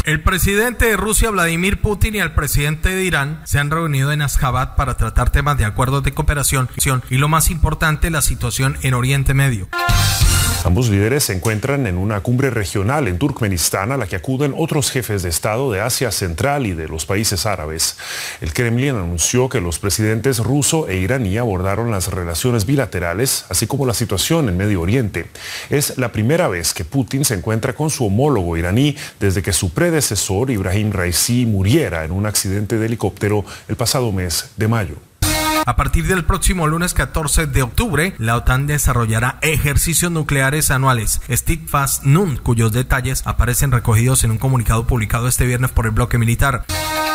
El presidente de Rusia, Vladimir Putin, y el presidente de Irán se han reunido en Ashgabat para tratar temas de acuerdos de cooperación y, lo más importante, la situación en Oriente Medio. Ambos líderes se encuentran en una cumbre regional en Turkmenistán a la que acuden otros jefes de Estado de Asia Central y de los países árabes. El Kremlin anunció que los presidentes ruso e iraní abordaron las relaciones bilaterales, así como la situación en Medio Oriente. Es la primera vez que Putin se encuentra con su homólogo iraní desde que su predecesor, Ibrahim Raisi, muriera en un accidente de helicóptero el pasado mes de mayo. A partir del próximo lunes 14 de octubre, la OTAN desarrollará ejercicios nucleares anuales, Steadfast Nun, cuyos detalles aparecen recogidos en un comunicado publicado este viernes por el bloque militar.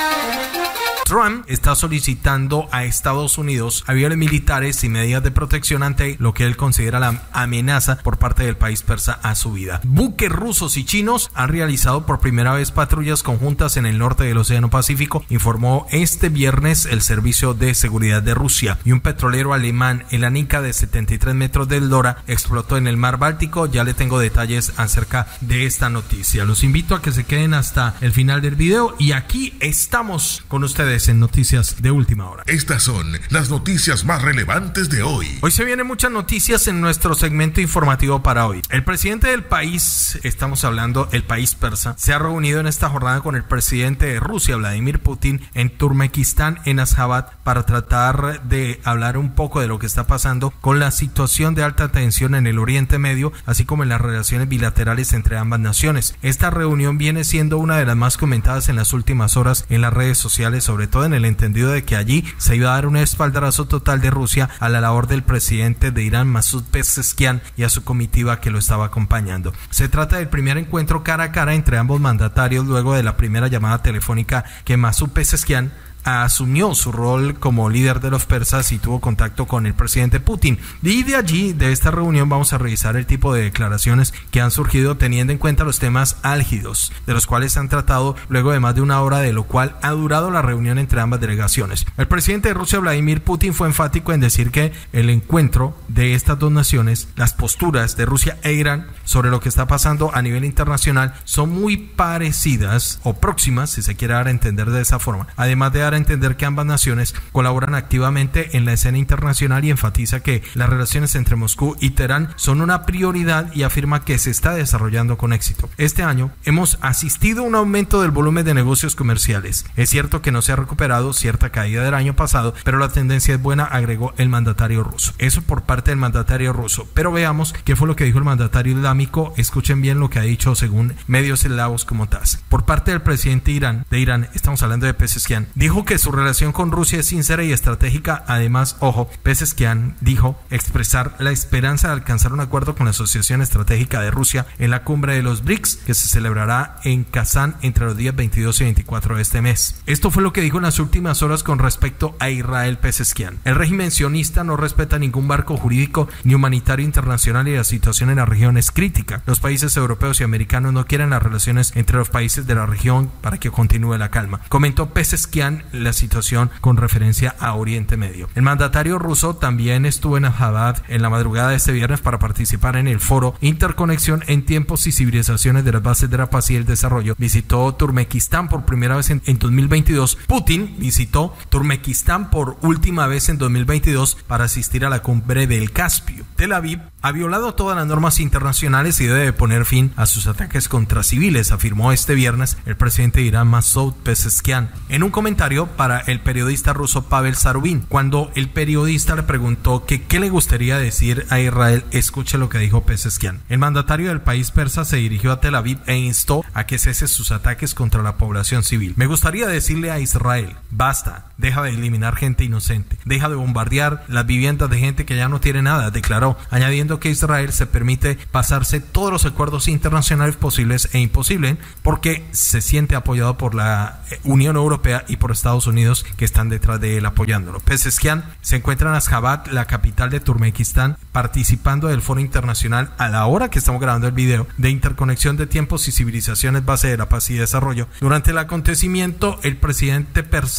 Trump está solicitando a Estados Unidos aviones militares y medidas de protección ante lo que él considera la amenaza por parte del país persa a su vida. Buques rusos y chinos han realizado por primera vez patrullas conjuntas en el norte del Océano Pacífico, informó este viernes el Servicio de Seguridad de Rusia. Y un petrolero alemán, el Anika, de 73 metros de eslora, explotó en el mar Báltico. Ya le tengo detalles acerca de esta noticia. Los invito a que se queden hasta el final del video y aquí estamos con ustedes en Noticias de Última Hora. Estas son las noticias más relevantes de hoy. Hoy se vienen muchas noticias en nuestro segmento informativo para hoy. El presidente del país, estamos hablando el país persa, se ha reunido en esta jornada con el presidente de Rusia, Vladimir Putin, en Turkmenistán, en Ashgabat, para tratar de hablar un poco de lo que está pasando con la situación de alta tensión en el Oriente Medio, así como en las relaciones bilaterales entre ambas naciones. Esta reunión viene siendo una de las más comentadas en las últimas horas en las redes sociales, sobre todo en el entendido de que allí se iba a dar un espaldarazo total de Rusia a la labor del presidente de Irán, Masoud Pezeshkian, y a su comitiva que lo estaba acompañando. Se trata del primer encuentro cara a cara entre ambos mandatarios luego de la primera llamada telefónica que Masoud Pezeshkian asumió su rol como líder de los persas y tuvo contacto con el presidente Putin. Y de allí, de esta reunión, vamos a revisar el tipo de declaraciones que han surgido teniendo en cuenta los temas álgidos, de los cuales se han tratado luego de más de una hora, de lo cual ha durado la reunión entre ambas delegaciones. El presidente de Rusia, Vladimir Putin, fue enfático en decir que el encuentro de estas dos naciones, las posturas de Rusia e Irán sobre lo que está pasando a nivel internacional, son muy parecidas o próximas, si se quiere dar a entender de esa forma, además de dar a entender que ambas naciones colaboran activamente en la escena internacional, y enfatiza que las relaciones entre Moscú y Teherán son una prioridad y afirma que se está desarrollando con éxito. Este año hemos asistido a un aumento del volumen de negocios comerciales. Es cierto que no se ha recuperado cierta caída del año pasado, pero la tendencia es buena, agregó el mandatario ruso. Eso por parte del mandatario ruso. Pero veamos qué fue lo que dijo el mandatario islámico. Escuchen bien lo que ha dicho según medios eslavos como TASS. Por parte del presidente de Irán, estamos hablando de Pezeshkian, dijo que su relación con Rusia es sincera y estratégica. Además, ojo, Pezeshkian dijo expresar la esperanza de alcanzar un acuerdo con la Asociación Estratégica de Rusia en la cumbre de los BRICS, que se celebrará en Kazán entre los días 22 y 24 de este mes. Esto fue lo que dijo en las últimas horas con respecto a Israel Pezeshkian. El régimen sionista no respeta ningún marco jurídico ni humanitario internacional y la situación en la región es crítica. Los países europeos y americanos no quieren las relaciones entre los países de la región para que continúe la calma, comentó Pezeshkian la situación con referencia a Oriente Medio. El mandatario ruso también estuvo en Ashgabat en la madrugada de este viernes para participar en el foro Interconexión en tiempos y civilizaciones de las bases de la paz y el desarrollo. Visitó Turkmenistán por primera vez en 2022. Putin visitó Turkmenistán por última vez en 2022 para asistir a la cumbre del Caspio. Tel Aviv ha violado todas las normas internacionales y debe poner fin a sus ataques contra civiles, afirmó este viernes el presidente de Irán, Masoud Pezeshkian, en un comentario para el periodista ruso Pavel Zarubin. Cuando el periodista le preguntó que qué le gustaría decir a Israel, escuche lo que dijo Pezeshkian. El mandatario del país persa se dirigió a Tel Aviv e instó a que cese sus ataques contra la población civil. Me gustaría decirle a Israel, basta, deja de eliminar gente inocente, deja de bombardear las viviendas de gente que ya no tiene nada, declaró, añadiendo que Israel se permite pasarse todos los acuerdos internacionales posibles e imposibles porque se siente apoyado por la Unión Europea y por Estados Unidos, que están detrás de él apoyándolo. Pezeshkian se encuentra en Ashgabat, la capital de Turkmenistán, participando del foro internacional a la hora que estamos grabando el video de Interconexión de Tiempos y Civilizaciones, base de la paz y desarrollo. Durante el acontecimiento, el presidente persa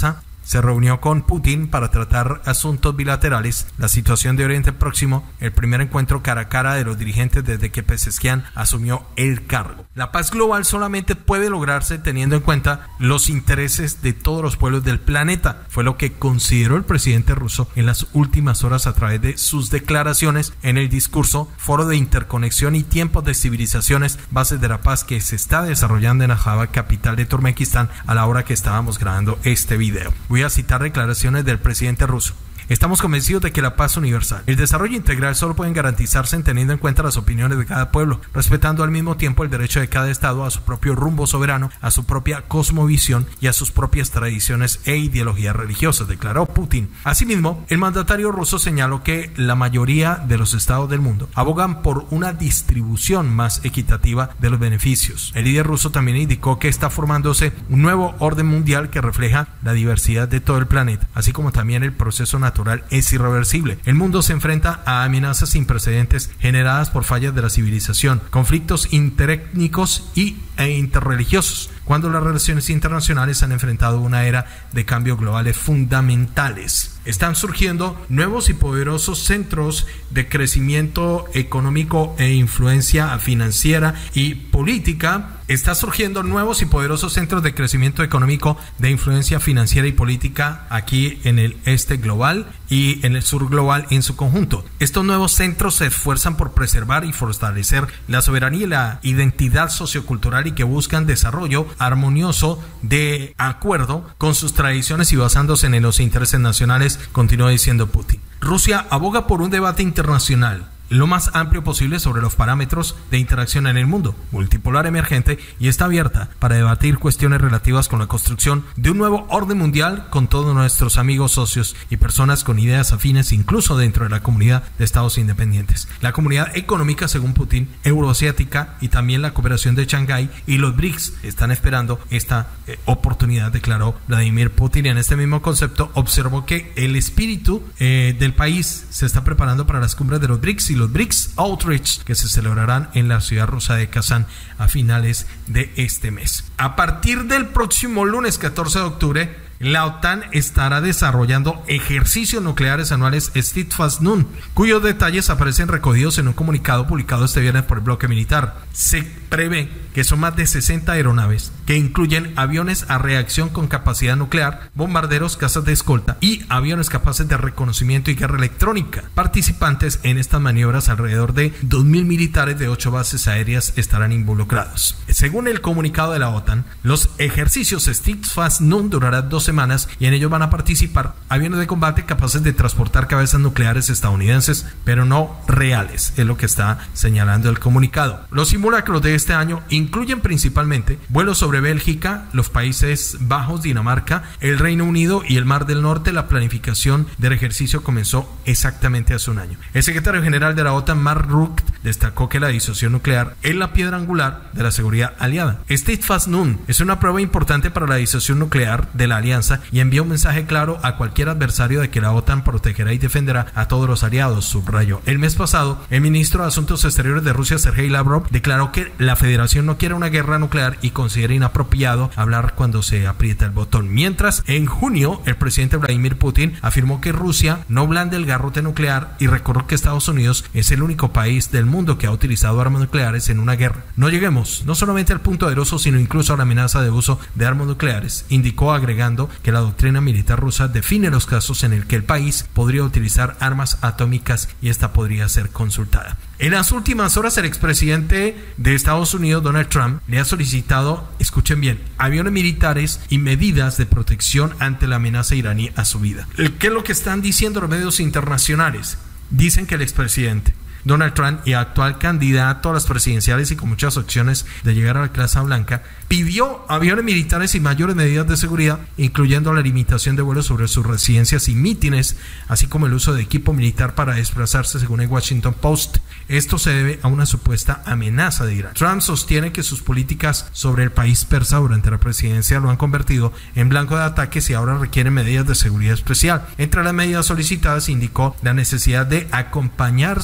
se reunió con Putin para tratar asuntos bilaterales, la situación de Oriente Próximo, el primer encuentro cara a cara de los dirigentes desde que Pezeshkian asumió el cargo. La paz global solamente puede lograrse teniendo en cuenta los intereses de todos los pueblos del planeta, fue lo que consideró el presidente ruso en las últimas horas a través de sus declaraciones en el discurso Foro de Interconexión y Tiempos de Civilizaciones, Bases de la Paz, que se está desarrollando en Ashgabat, capital de Turkmenistán, a la hora que estábamos grabando este video. Voy a citar declaraciones del presidente ruso. Estamos convencidos de que la paz universal, el desarrollo integral solo pueden garantizarse teniendo en cuenta las opiniones de cada pueblo, respetando al mismo tiempo el derecho de cada estado a su propio rumbo soberano, a su propia cosmovisión y a sus propias tradiciones e ideologías religiosas, declaró Putin. Asimismo, el mandatario ruso señaló que la mayoría de los estados del mundo abogan por una distribución más equitativa de los beneficios. El líder ruso también indicó que está formándose un nuevo orden mundial que refleja la diversidad de todo el planeta, así como también el proceso natural es irreversible. El mundo se enfrenta a amenazas sin precedentes generadas por fallas de la civilización, conflictos interétnicos e interreligiosos, cuando las relaciones internacionales han enfrentado una era de cambios globales fundamentales. Están surgiendo nuevos y poderosos centros de crecimiento económico e influencia financiera y política. Está surgiendo nuevos y poderosos centros de crecimiento económico, de influencia financiera y política aquí en el este global y en el sur global en su conjunto. Estos nuevos centros se esfuerzan por preservar y fortalecer la soberanía y la identidad sociocultural y que buscan desarrollo armonioso de acuerdo con sus tradiciones y basándose en los intereses nacionales, continuó diciendo Putin. Rusia aboga por un debate internacional lo más amplio posible sobre los parámetros de interacción en el mundo multipolar emergente y está abierta para debatir cuestiones relativas con la construcción de un nuevo orden mundial con todos nuestros amigos, socios y personas con ideas afines, incluso dentro de la comunidad de estados independientes. La comunidad económica, según Putin, euroasiática y también la cooperación de Shanghái y los BRICS están esperando esta oportunidad, declaró Vladimir Putin. Y en este mismo concepto observó que el espíritu del país se está preparando para las cumbres de los BRICS y los BRICS Outreach, que se celebrarán en la ciudad rusa de Kazán a finales de este mes. A partir del próximo lunes 14 de octubre, la OTAN estará desarrollando ejercicios nucleares anuales Steadfast-Nun, cuyos detalles aparecen recogidos en un comunicado publicado este viernes por el bloque militar. Se prevé que son más de 60 aeronaves, que incluyen aviones a reacción con capacidad nuclear, bombarderos, cazas de escolta y aviones capaces de reconocimiento y guerra electrónica. Participantes en estas maniobras, alrededor de 2.000 militares de 8 bases aéreas estarán involucrados. Según el comunicado de la OTAN, los ejercicios Steadfast-Nun durarán 2 semanas y en ellos van a participar aviones de combate capaces de transportar cabezas nucleares estadounidenses, pero no reales, es lo que está señalando el comunicado. Los simulacros de este año incluyen principalmente vuelos sobre Bélgica, los Países Bajos, Dinamarca, el Reino Unido y el Mar del Norte. La planificación del ejercicio comenzó exactamente hace un año. El secretario general de la OTAN, Mark Rutte, destacó que la disuasión nuclear es la piedra angular de la seguridad aliada. Steadfast-Nun es una prueba importante para la disuasión nuclear de la alianza y envía un mensaje claro a cualquier adversario de que la OTAN protegerá y defenderá a todos los aliados, subrayó. El mes pasado, el ministro de Asuntos Exteriores de Rusia, Sergei Lavrov, declaró que la Federación no quiere una guerra nuclear y considera inapropiado hablar cuando se aprieta el botón. Mientras, en junio, el presidente Vladimir Putin afirmó que Rusia no blande el garrote nuclear y recordó que Estados Unidos es el único país del mundo que ha utilizado armas nucleares en una guerra. No lleguemos no solamente al punto poderoso, sino incluso a la amenaza de uso de armas nucleares, indicó, agregando que la doctrina militar rusa define los casos en el que el país podría utilizar armas atómicas y esta podría ser consultada. En las últimas horas, el expresidente de Estados Unidos, Donald Trump, le ha solicitado, escuchen bien, aviones militares y medidas de protección ante la amenaza iraní a su vida. ¿Qué es lo que están diciendo los medios internacionales? Dicen que el expresidente Donald Trump, y actual candidato a las presidenciales y con muchas opciones de llegar a la Casa Blanca, pidió aviones militares y mayores medidas de seguridad, incluyendo la limitación de vuelos sobre sus residencias y mítines, así como el uso de equipo militar para desplazarse, según el Washington Post. Esto se debe a una supuesta amenaza de Irán. Trump sostiene que sus políticas sobre el país persa durante la presidencia lo han convertido en blanco de ataques y ahora requieren medidas de seguridad especial. Entre las medidas solicitadas indicó la necesidad de acompañar sus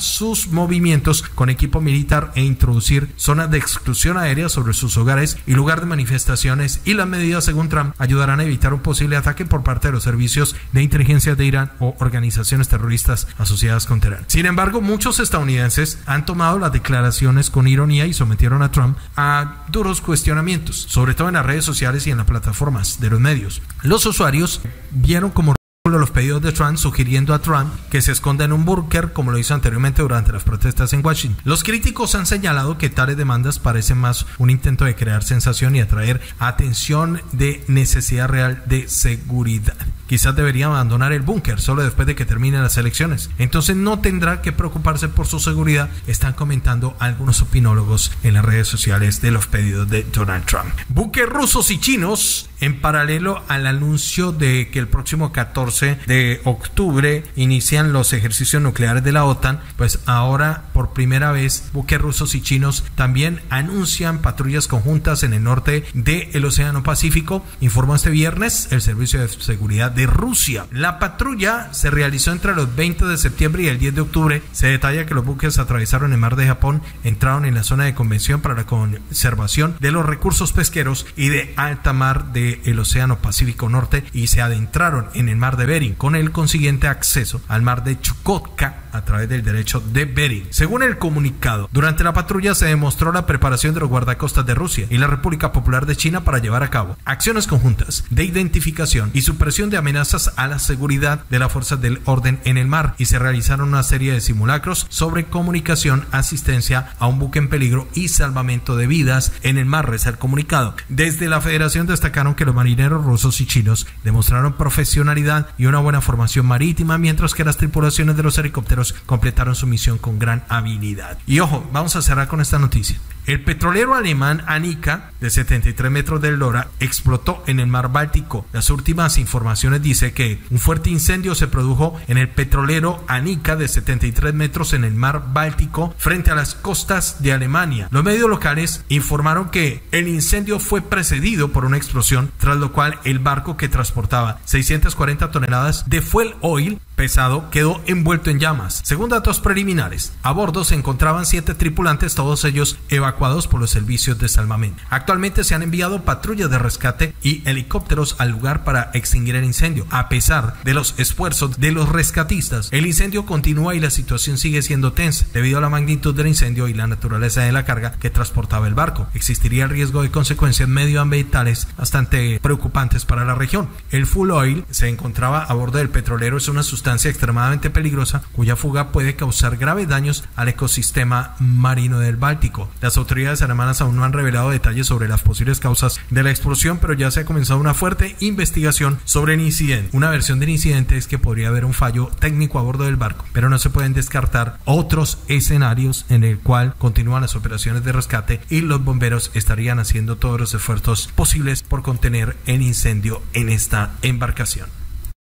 sus movimientos con equipo militar e introducir zonas de exclusión aérea sobre sus hogares y lugar de manifestaciones, y las medidas, según Trump, ayudarán a evitar un posible ataque por parte de los servicios de inteligencia de Irán o organizaciones terroristas asociadas con Teherán. Sin embargo, muchos estadounidenses han tomado las declaraciones con ironía y sometieron a Trump a duros cuestionamientos, sobre todo en las redes sociales y en las plataformas de los medios. Los usuarios vieron como los pedidos de Trump, sugiriendo a Trump que se esconda en un búnker, como lo hizo anteriormente durante las protestas en Washington. Los críticos han señalado que tales demandas parecen más un intento de crear sensación y atraer atención de necesidad real de seguridad. Quizás debería abandonar el búnker solo después de que terminen las elecciones. Entonces no tendrá que preocuparse por su seguridad, están comentando algunos opinólogos en las redes sociales de los pedidos de Donald Trump. Buques rusos y chinos, en paralelo al anuncio de que el próximo 14 de octubre inician los ejercicios nucleares de la OTAN, pues ahora por primera vez buques rusos y chinos también anuncian patrullas conjuntas en el norte del Océano Pacífico, informó este viernes el Servicio de Seguridad de Rusia. La patrulla se realizó entre los 20 de septiembre y el 10 de octubre. Se detalla que los buques atravesaron el mar de Japón, entraron en la zona de convención para la conservación de los recursos pesqueros y de alta mar del Océano Pacífico Norte y se adentraron en el mar de Bering, con el consiguiente acceso al mar de Chukotka a través del derecho de Bering. Según el comunicado, durante la patrulla se demostró la preparación de los guardacostas de Rusia y la República Popular de China para llevar a cabo acciones conjuntas de identificación y supresión de amenazas a la seguridad de las fuerzas del orden en el mar, y se realizaron una serie de simulacros sobre comunicación, asistencia a un buque en peligro y salvamento de vidas en el mar, reza el comunicado. Desde la Federación destacaron que los marineros rusos y chinos demostraron profesionalidad y una buena formación marítima, mientras que las tripulaciones de los helicópteros completaron su misión con gran habilidad. Y ojo, vamos a cerrar con esta noticia. El petrolero alemán Anica, de 73 metros de eslora, explotó en el mar Báltico. Las últimas informaciones dicen que un fuerte incendio se produjo en el petrolero Anica, de 73 metros en el mar Báltico, frente a las costas de Alemania. Los medios locales informaron que el incendio fue precedido por una explosión, tras lo cual el barco que transportaba 640 toneladas de fuel oil pesado quedó envuelto en llamas. Según datos preliminares, a bordo se encontraban 7 tripulantes, todos ellos evacuados por los servicios de salvamento. Actualmente se han enviado patrullas de rescate y helicópteros al lugar para extinguir el incendio. A pesar de los esfuerzos de los rescatistas, el incendio continúa y la situación sigue siendo tensa debido a la magnitud del incendio y la naturaleza de la carga que transportaba el barco. Existiría el riesgo de consecuencias medioambientales bastante preocupantes para la región. El fuel oil se encontraba a bordo del petrolero, es una sustancia extremadamente peligrosa cuya fuga puede causar graves daños al ecosistema marino del Báltico. Las autoridades alemanas aún no han revelado detalles sobre las posibles causas de la explosión, pero ya se ha comenzado una fuerte investigación sobre el incidente. Una versión del incidente es que podría haber un fallo técnico a bordo del barco, pero no se pueden descartar otros escenarios en el cual continúan las operaciones de rescate y los bomberos estarían haciendo todos los esfuerzos posibles por contener el incendio en esta embarcación.